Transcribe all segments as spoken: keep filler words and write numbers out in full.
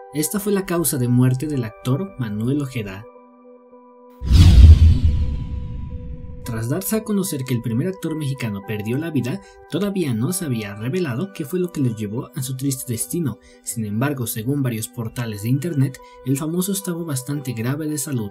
Esta fue la causa de muerte del actor Manuel Ojeda. Tras darse a conocer que el primer actor mexicano perdió la vida, todavía no se había revelado qué fue lo que lo llevó a su triste destino. Sin embargo, según varios portales de internet, el famoso estaba bastante grave de salud.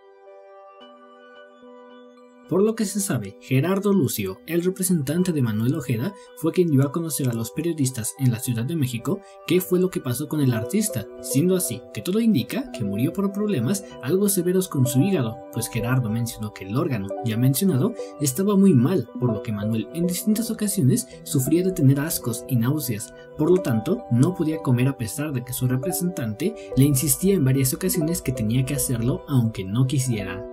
Por lo que se sabe, Gerardo Lucio, el representante de Manuel Ojeda, fue quien dio a conocer a los periodistas en la Ciudad de México qué fue lo que pasó con el artista, siendo así que todo indica que murió por problemas algo severos con su hígado, pues Gerardo mencionó que el órgano ya mencionado estaba muy mal, por lo que Manuel en distintas ocasiones sufría de tener ascos y náuseas, por lo tanto no podía comer a pesar de que su representante le insistía en varias ocasiones que tenía que hacerlo aunque no quisiera.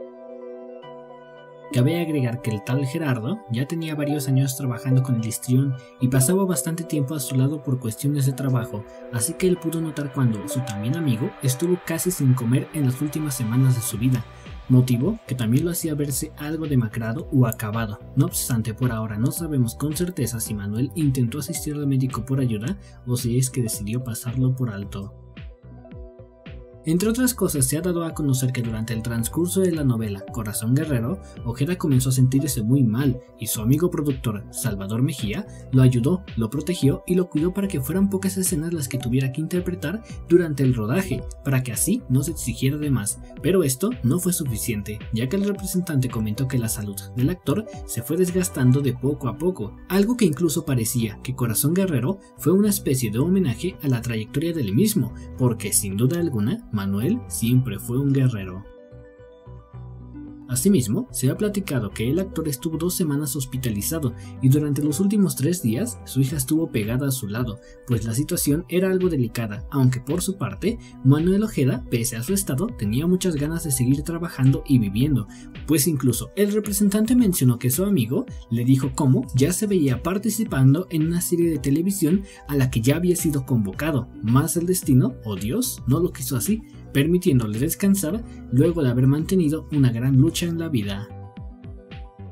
Cabe agregar que el tal Gerardo ya tenía varios años trabajando con el histrión y pasaba bastante tiempo a su lado por cuestiones de trabajo, así que él pudo notar cuando su también amigo estuvo casi sin comer en las últimas semanas de su vida, motivo que también lo hacía verse algo demacrado o acabado. No obstante, por ahora no sabemos con certeza si Manuel intentó asistir al médico por ayuda o si es que decidió pasarlo por alto. Entre otras cosas, se ha dado a conocer que durante el transcurso de la novela Corazón Guerrero, Ojeda comenzó a sentirse muy mal y su amigo productor Salvador Mejía lo ayudó, lo protegió y lo cuidó para que fueran pocas escenas las que tuviera que interpretar durante el rodaje, para que así no se exigiera de más. Pero esto no fue suficiente, ya que el representante comentó que la salud del actor se fue desgastando de poco a poco, algo que incluso parecía que Corazón Guerrero fue una especie de homenaje a la trayectoria del mismo, porque sin duda alguna Manuel siempre fue un guerrero. Asimismo, se ha platicado que el actor estuvo dos semanas hospitalizado y durante los últimos tres días su hija estuvo pegada a su lado, pues la situación era algo delicada, aunque por su parte, Manuel Ojeda, pese a su estado, tenía muchas ganas de seguir trabajando y viviendo, pues incluso el representante mencionó que su amigo le dijo cómo ya se veía participando en una serie de televisión a la que ya había sido convocado, más el destino, o Dios, no lo quiso así, permitiéndole descansar luego de haber mantenido una gran lucha en la vida.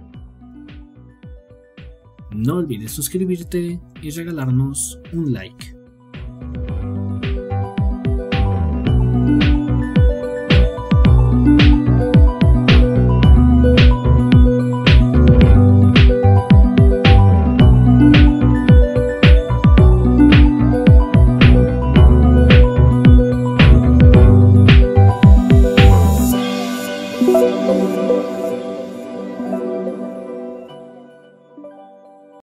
No olvides suscribirte y regalarnos un like.